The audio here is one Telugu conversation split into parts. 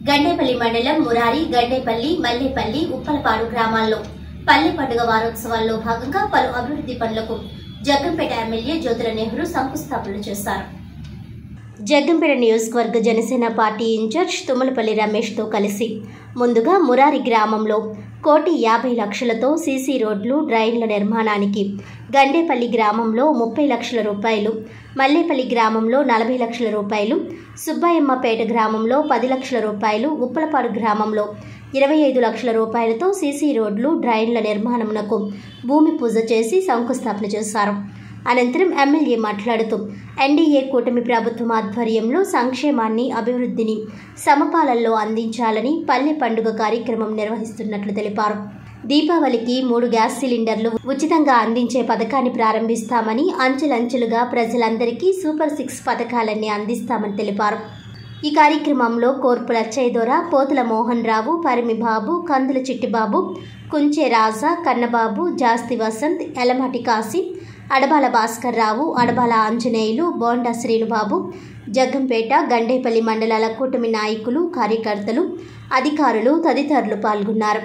గండేపల్లి మండలం మురారి, గండేపల్లి, మల్లేపల్లి, ఉప్పలపాడు గ్రామాల్లో పల్లె పండుగ వారోత్సవాల్లో భాగంగా పలు అభివృద్ధి పనులకు జగ్గంపేట ఎమ్మెల్యే జ్యోతుల నెహ్రూ శంకుస్థాపన చేశారు. జగ్గంపేట నియోజకవర్గ జనసేన పార్టీ ఇన్ఛార్జ్ తుమ్మలపల్లి రమేష్ తో కలిసి ముందుగా మురారి గ్రామంలో 1,50,00,000తో సీసీ రోడ్లు, డ్రైన్ల నిర్మాణానికి, గండేపల్లి గ్రామంలో 30 లక్షల రూపాయలు, మల్లేపల్లి గ్రామంలో 40 లక్షల రూపాయలు, సుబ్బాయమ్మపేట గ్రామంలో 10 లక్షల రూపాయలు, ఉప్పలపాడు గ్రామంలో 25 లక్షల రూపాయలతో సీసీ రోడ్లు, డ్రైన్ల నిర్మాణమునకు భూమి పూజ చేసి శంకుస్థాపన చేశారు. అనంతరం ఎమ్మెల్యే మాట్లాడుతూ ఎన్డీఏ కూటమి ప్రభుత్వం ఆధ్వర్యంలో సంక్షేమాన్ని, అభివృద్ధిని సమపాలనలో అందించాలని పల్లె పండుగ కార్యక్రమం నిర్వహిస్తున్నట్లు తెలిపారు. దీపావళికి 3 గ్యాస్ సిలిండర్లు ఉచితంగా అందించే పథకాన్ని ప్రారంభిస్తామని, అంచెలంచెలుగా ప్రజలందరికీ సూపర్ 6 పథకాలన్నీ అందిస్తామని తెలిపారు. ఈ కార్యక్రమంలో కోర్పుల అచ్చయ్యదొర, పోతుల మోహన్ రావు, పరిమి బాబు, కందుల చిట్టిబాబు, కుంచే రాజా, కన్నబాబు, జాస్తి వసంత్, ఎలమాటి కాశీ, అడబాల భాస్కర్ రావు, అడబాల ఆంజనేయులు, బోండా శ్రీనుబాబు, జగ్గంపేట, గండేపల్లి మండలాల కూటమి నాయకులు, కార్యకర్తలు, అధికారులు తదితరులు పాల్గొన్నారు.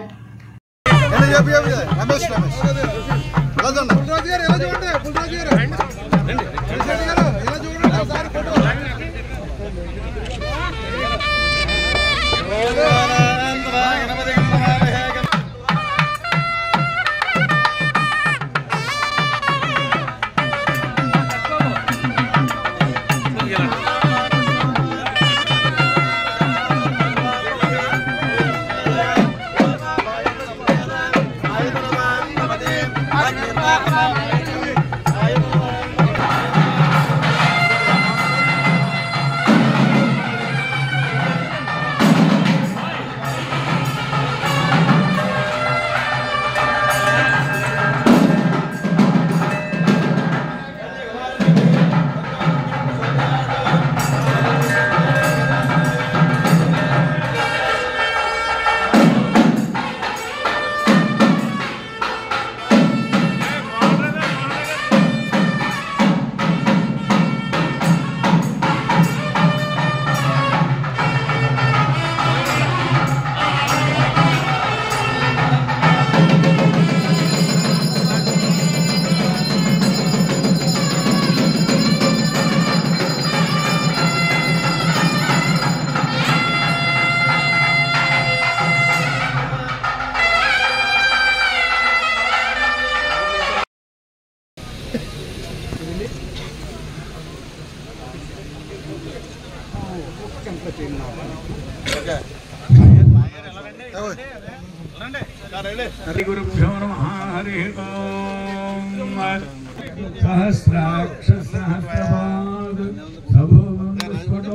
గురుభ్యో నమః. హరి ఓం. సహస్రాక్ష సహస్రపాద్ సభోగం పుష్పతో